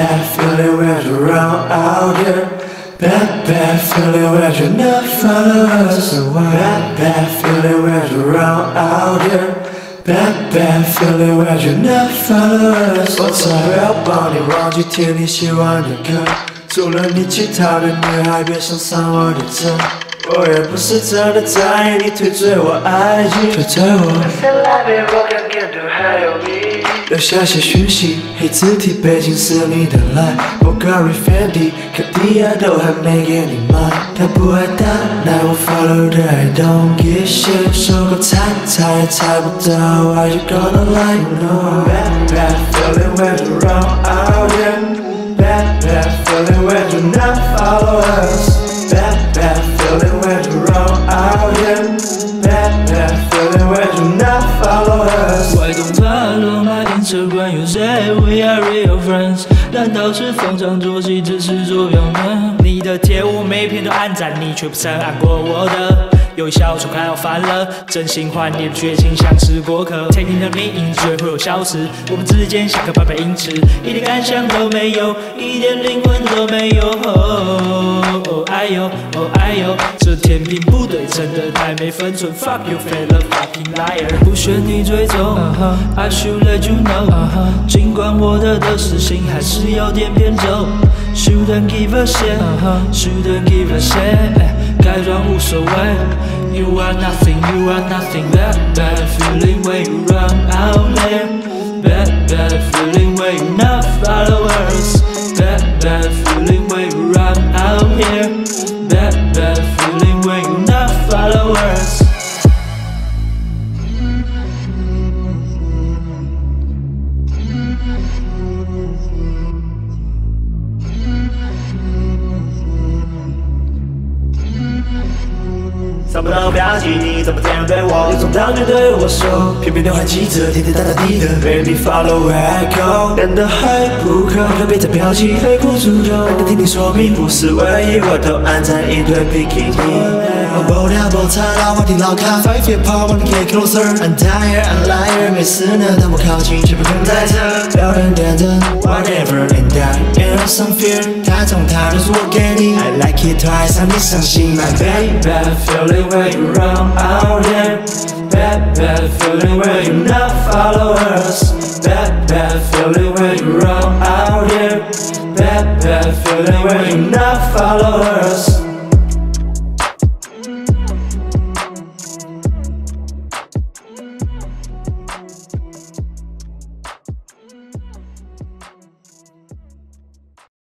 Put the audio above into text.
bad feeling when you're around out here. Bad feeling when you're not follow us. Bad feeling when you're around out here. Bad feeling when you're not follow us。我才会要帮你忘记听你喜欢的歌，除了你其他的女孩别想上我的车。我也不是真的在意你退追我IG，退追我。留下些讯息，黑字体背景是你的 line， Bulgari Fendi 卡地亚都还没给你买。他不爱打，那我 follow 的 I don't give shit， 说过猜也猜不到 ，Why you gonna lie？ You know bad feeling when you're around out here，bad feeling when you not follow us，bad feeling when you're around out here，bad feeling when you not follow us。Why don't follow my Instagram? You say we are real friends， 难道是逢场作戏，只是作表呢？ 你的贴我每篇都按赞，你却不曾按过我的。有小丑快要翻了，真心换你的绝情像是过客。Taking the mean， 只会有消失，我们之间相隔800英尺，一点感想都没有，一点灵魂都没有。哦哎呦，哦哎呦，这天平不对称的太没分寸。Fuck you, fella, fucking liar！ 不选你追踪，I should let you know。尽管我的事情还是有点偏走。Shouldn't give a shit， shouldn't give a shit， 改装无所谓。You are nothing, you are nothing. Bad feeling when you run out there. Bad feeling when you not followers. Bad feeling when you run out here. Bad feeling when you not followers. 找不到标记，你怎么这样对我？有种当面对我说，偏偏都还记着，天天大大滴的 ，Baby follow where I go， 变得还不可，何必再标记，推不出头。难得听你说明不是唯一，我都按赞一堆 bikini。我不聊不查到话题老卡 ，5 feet apart wanna get closer。I'm tired, I'm liar， 没事呢，当我靠近却不肯在这，撩人点灯 ，whatever and I in some fear， 他从他都是我给你 ，I like it twice， 让你伤心 ，my baby。Bad feeling when you run out here, bad feeling when you not follow us, bad feeling when you run out here, bad feeling when you not follow us.